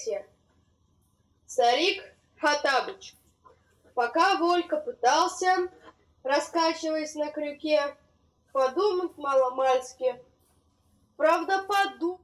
Третье. Старик Хоттабыч. Пока Волька пытался, раскачиваясь на крюке, подумать маломальски, правдоподобно.